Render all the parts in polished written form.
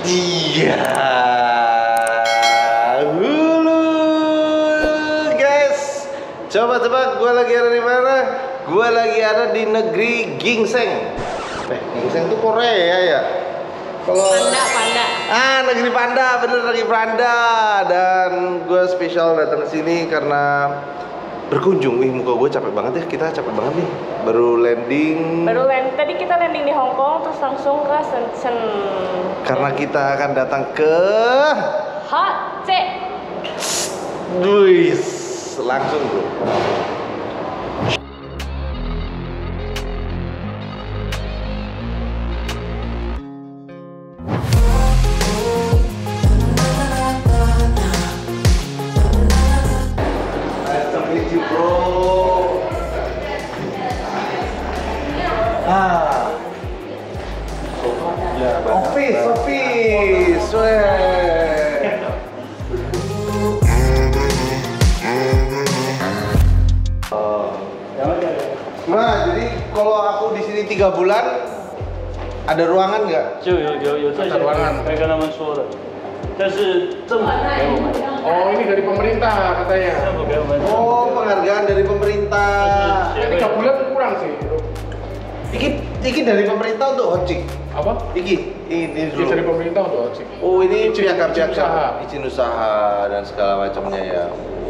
Iya. Hulu guys. Coba tebak gue lagi ada di mana? Gue lagi ada di negeri Ginseng. Ginseng tuh Korea ya? Kalau Panda. negeri Panda, bener negeri Panda. Dan gue spesial datang ke sini karena berkunjung. Wih, muka gue capek banget ya, kita capek banget nih. Baru landing. Tadi kita landing di Hong Kong, terus langsung ke Shenzhen. Karena kita akan datang ke HC. Wih, langsung bro. Office, Nah, jadi kalau aku di sini 3 bulan, ada ruangan nggak? 就有这些可以跟他们说的，但是政府给我们， Oh, ini dari pemerintah katanya. 政府给我们， Oh, penghargaan dari pemerintah. 3 bulan kurang sih. Iki dari pemerintah untuk ojek. Apa? Ini Ini dulu. dari pemerintah untuk ojek. Oh, ini Izin usaha. izin usaha dan segala macamnya ya.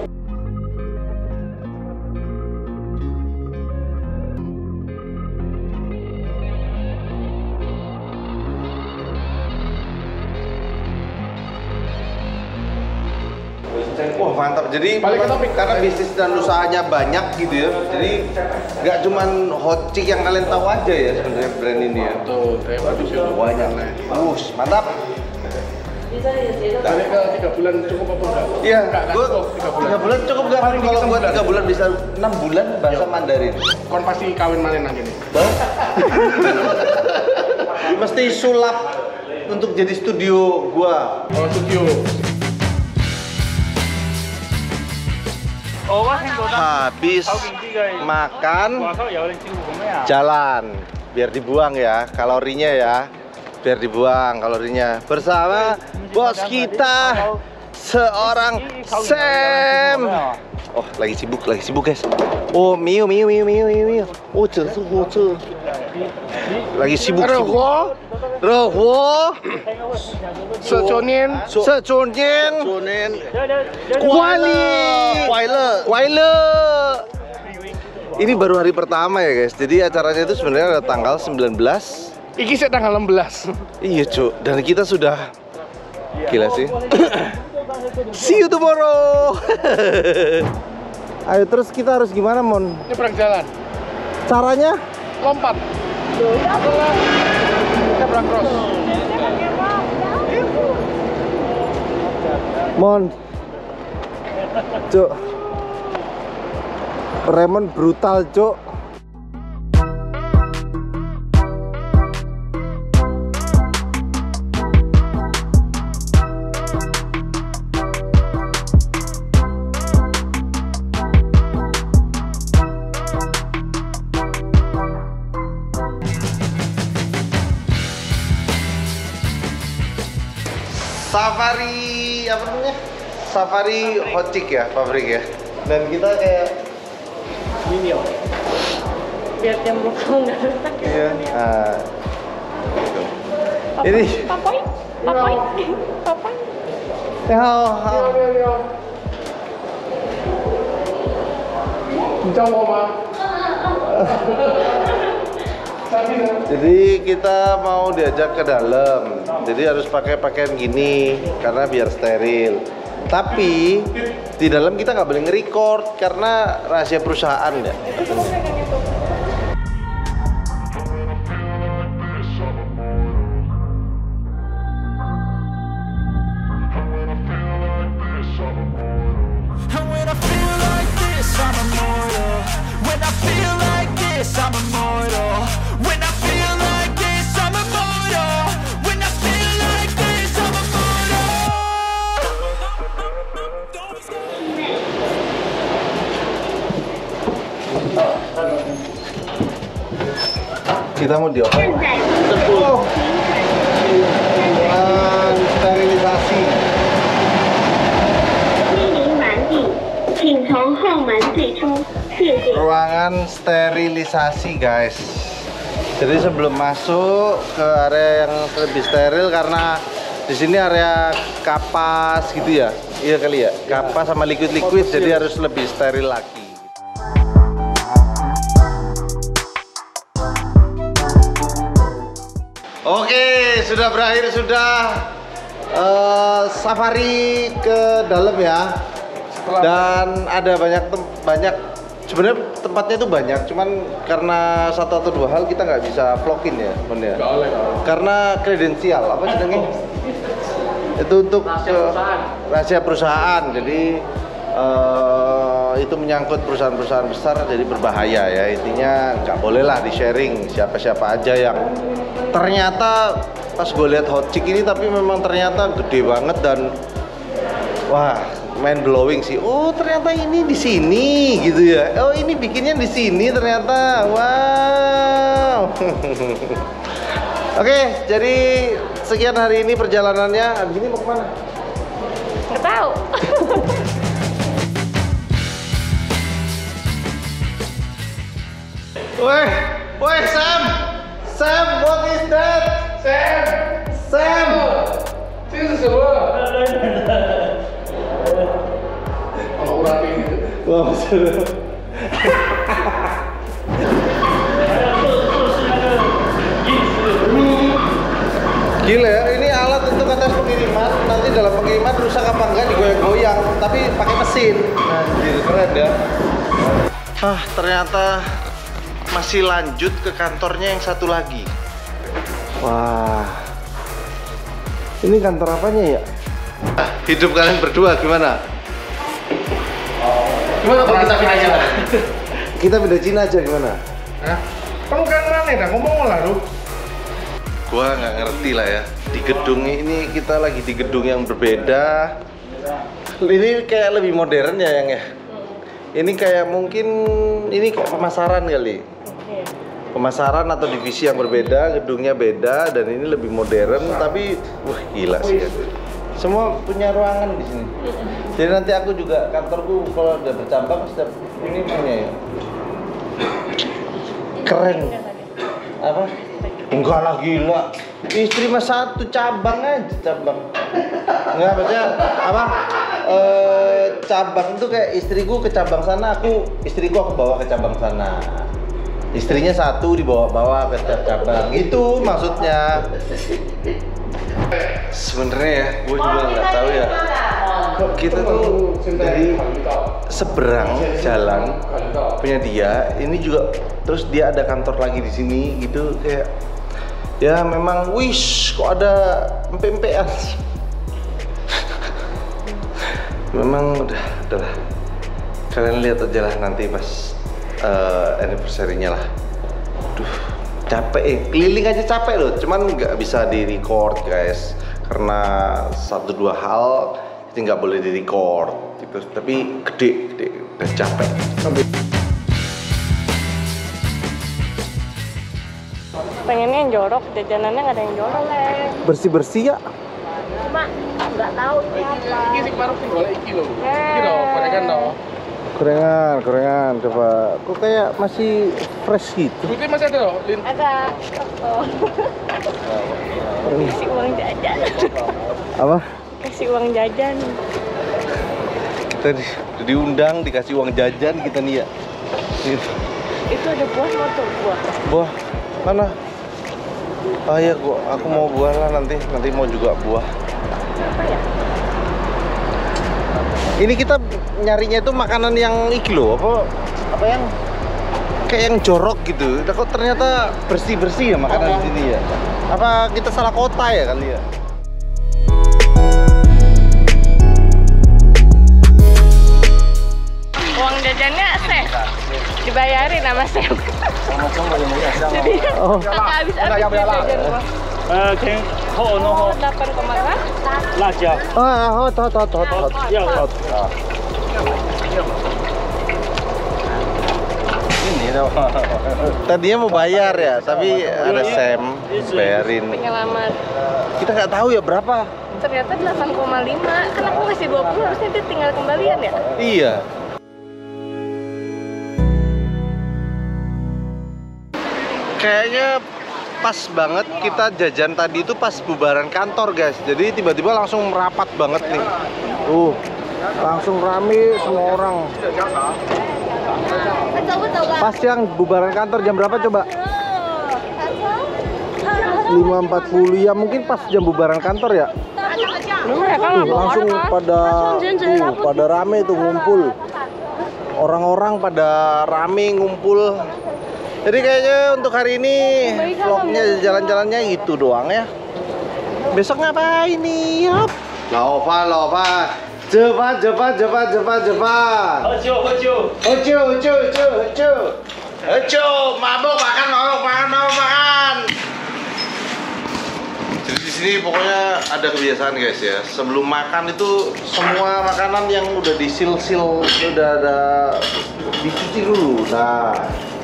Wah, mantap. Jadi Paling topik. karena bisnis dan usahanya banyak gitu ya. Jadi nggak cuman hotchick yang kalian tahu aja ya sebenarnya brand ini ya. Tuh, kayak bagus ya. Banyak. Mantap. Balik ke 3 bulan cukup apa enggak? Iya, Enggak, gue 3 bulan. 3 bulan cukup gak? Paling Kalau dikit gue 6 3 bulan bisa 6 bulan bahasa Mandarin. Kon pasti kawin mana nang ini? Mesti sulap untuk jadi studio gua. Oh, studio. Habis makan, jalan. Biar dibuang ya kalorinya ya. Biar dibuang kalorinya. Bersama bos kita, seorang Sam. Oh, lagi sibuk guys. Oh, Miu. Oh, lagi sibuk. Rohwo. Seconin. Kuaile. Ini baru hari pertama ya guys. Jadi acaranya itu sebenarnya ada tanggal 19. Iki sih tanggal 16. Iya cuk. Dan kita sudah gila sih. See you tomorrow. Ayo terus kita harus gimana Mon? Nyebrang jalan. Caranya? Lompat. Nyebrang cross. Mon. Cuk. Raymond brutal cuk. Safari apa namanya? Safari hotchick ya pabrik ya. Dan kita kayak Biar jam belakang nggak rusak ya. iya. Ini Papai. Jadi kita mau diajak ke dalam. Jadi harus pakai pakaian gini karena biar steril. Tapi di dalam kita nggak boleh nge-record karena rahasia perusahaan ya. Kita mau dioper. ruangan sterilisasi guys. Jadi sebelum masuk ke area yang lebih steril, karena di sini area kapas gitu ya. Iya kali ya, kapas sama liquid-liquid, jadi harus lebih steril lagi. Oke, sudah berakhir, safari ke dalam ya. Dan ada banyak sebenarnya tempatnya itu banyak, cuman karena satu atau dua hal kita nggak bisa vlogin ya, bener. Karena kredensial apa sedangnya itu untuk rahasia perusahaan, jadi itu menyangkut perusahaan-perusahaan besar, jadi berbahaya ya. Intinya nggak boleh lah di sharing siapa-siapa aja yang ternyata pas gue lihat hot chick ini, tapi memang ternyata gede banget dan wah, mind blowing sih. Oh, ternyata ini di sini gitu ya. Oh, ini bikinnya di sini ternyata. Wow. Oke, jadi sekian hari ini perjalanannya. Abis ini mau kemana? Nggak tahu. Woi, Sam, what is that? Sam. 这是什么？哦，乌拉圭。 Wah, betul. Gila ya, ini alat untuk atas pengiriman. Nanti dalam pengiriman rusak apa enggak digoyang-goyang, tapi pakai mesin. Anjir, keren ya. Ternyata masih lanjut ke kantornya yang satu lagi. Wah, ini kantor apanya ya? Hidup kalian berdua gimana? Gimana kalau kita pindah aja? Kita pindah Cina aja gimana? Hah? Kamu kan mana dah ngomong lah lu? Gua nggak ngerti lah ya. Di gedung ini kita lagi di gedung yang berbeda. Ini kayak lebih modern ya yang ya. Ini kayak mungkin ini kayak pemasaran kali. Pemasaran atau divisi yang berbeda, gedungnya beda dan ini lebih modern, tapi wah gila sih ya. Semua punya ruangan di sini. Jadi nanti aku juga kantorku kalau udah bercabang setiap ini punya ya. Keren. Apa? Enggak lah, gila. Istri mah satu cabang aja, cabang. Enggak, maksudnya apa? Cabang itu kayak istriku ke cabang sana, istriku aku bawa ke cabang sana. Istrinya satu dibawa-bawa ke setiap cabang. Itu maksudnya. Sebenarnya ya, gue juga nggak tahu ya. Kok kita tuh dari seberang jalan punya dia, ini juga terus dia ada kantor lagi di sini gitu, kayak ya memang wish kok ada empe-empean. Memang udahlah. Kalian lihat aja lah nanti pas anniversary-nya lah. Duh, capek keliling aja capek loh, cuman nggak bisa di record guys karena satu dua hal itu nggak boleh di record gitu, tapi gede dan capek. Pengennya yang jorok, jajanannya nggak ada yang jorok lah. Bersih ya. Cuma nggak tahu siapa. Iki sing baru sing golek iki lho. Iki lho, gorengan lho. Gorengan coba. Kok kayak masih fresh gitu. Duitnya masih ada loh, Lin. Ada. Kasih uang jajan. Apa? Kasih uang jajan. Kita diundang dikasih uang jajan kita nih ya. Gitu. Itu ada buah motor buah. Buah mana? Ah ya, aku mau buah lah nanti mau juga buah. Apa ya? Ini kita nyarinya itu makanan yang iki loh, apa yang kayak yang jorok gitu. Kok ternyata bersih-bersih ya makanan di sini ya. Apa kita salah kota ya kali ya? Uang jajannya Chef. Dibayarin sama Chef. Jadi kakak habis jajan uang. 可以厚然后 8,8 辣椒， hot. 要好。 Ini dong. Tadinya mau bayar ya, tapi ada Sam bayarin. Penyelamat. Kita nggak tahu ya berapa. Ternyata 8,5. Kan aku ngasih 20, harusnya dia tinggal kembalian ya? Iya. Kayaknya pas banget kita jajan tadi itu pas bubaran kantor guys. Jadi tiba-tiba langsung merapat banget nih. Langsung rame semua orang. Pas yang bubaran kantor jam berapa coba? 5.40 ya, mungkin pas jam bubaran kantor ya. Langsung pada rame tuh ngumpul. Orang-orang pada rame ngumpul. Jadi kayaknya untuk hari ini vlognya jalan-jalannya itu doang ya. Besok ngapain nih? Yup. Lova. Cepat. Ojo. Mabuk makan. Jadi di sini pokoknya ada kebiasaan guys ya. Sebelum makan itu semua makanan yang udah disil-sil udah ada dicuci dulu. Nah,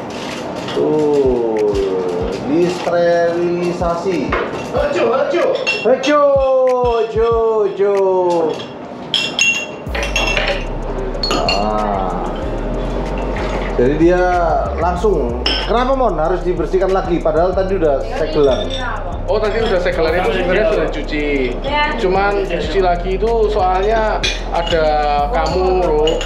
tuh disterilisasi. Ojo. Jadi dia langsung. Kenapa Mon harus dibersihkan lagi? Padahal tadi udah segelan. Oh, tadi udah segelan itu sebenarnya sudah dicuci. Cuman dicuci lagi itu soalnya ada kamu,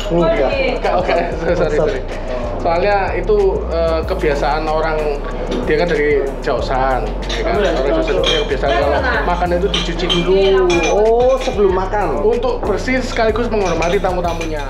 sorry. Soalnya itu kebiasaan orang, dia kan dari Jausan, ya kan? Orang Jausan punya kebiasaan kalau makan itu dicuci dulu. Oh, sebelum makan. Untuk bersih sekaligus menghormati tamu-tamunya.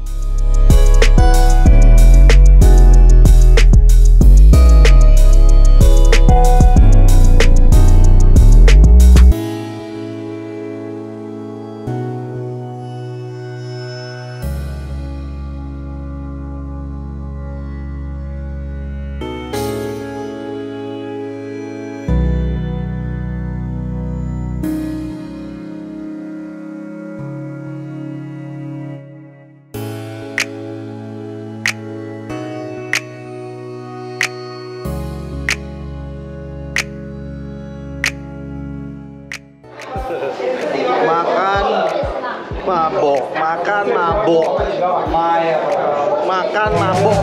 Makan mabok.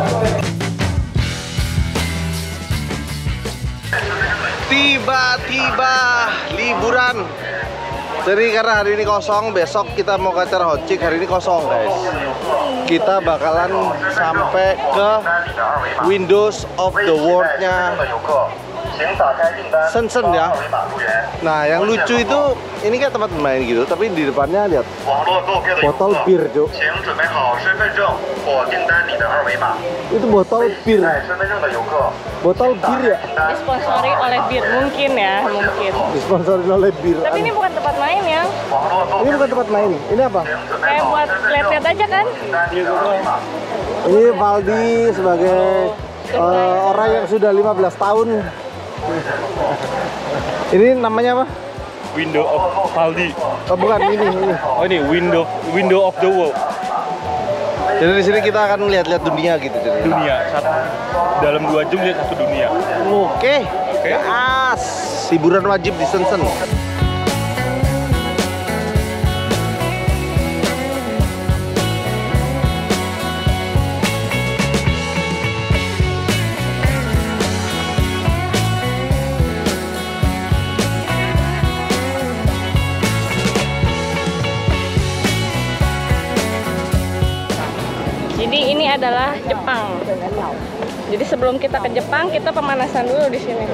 Tiba-tiba liburan. Jadi karena hari ini kosong, besok kita mau ke acara Hotchick, hari ini kosong guys. Kita bakalan sampai ke Windows of the World-nya Shenzhen ya. Nah, yang lucu itu ini kayak tempat main gitu, tapi di depannya lihat botol bir, Cuk. Itu botol bir. Botol bir ya? Disponsori oleh bir, mungkin. Disponsori oleh bir. Tapi ini bukan tempat main ya. Ini bukan tempat main. Ini apa? Kayak buat lihat-lihat aja kan? Ini Valdi sebagai orang yang sudah 15 tahun. Ini namanya apa? Window of Valdi. Oh, bukan ini. Oh, ini window of the world. Jadi di sini kita akan lihat-lihat dunia gitu. Dunia dalam 2 jam lihat satu dunia. Oke. Gas. Hiburan wajib di Shenzhen. Jadi ini adalah Jepang. Jadi sebelum kita ke Jepang, kita pemanasan dulu di sini.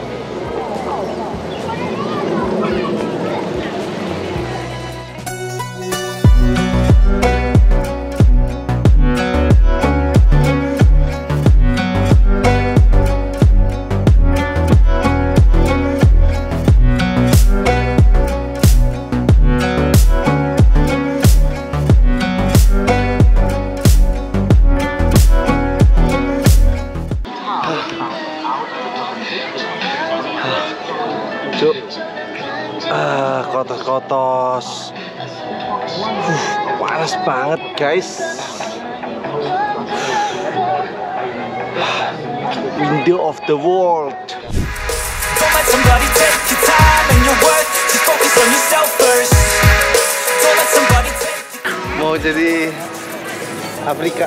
Kotos. Panas banget guys. Window of the world. Don't let somebody take your time and your worth. Just focus on yourself first. Don't let somebody take. Mau jadi Afrika.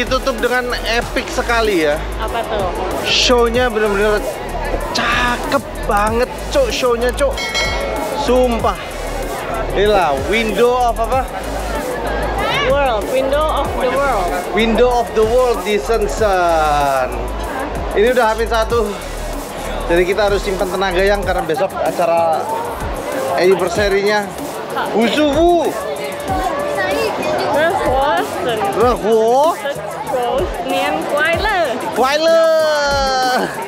ditutup dengan epic sekali ya. Apa tuh? Show-nya bener-bener cakep banget, Cuk. Show-nya, Cuk. Sumpah. Inilah window of apa? World, window of the world. Window of the world di Shenzhen. Ini udah habis satu. Jadi kita harus simpan tenaga yang karena besok acara anniversary-nya. Wusuwu. 热火神， Rehuo. 狗年快乐。 快乐。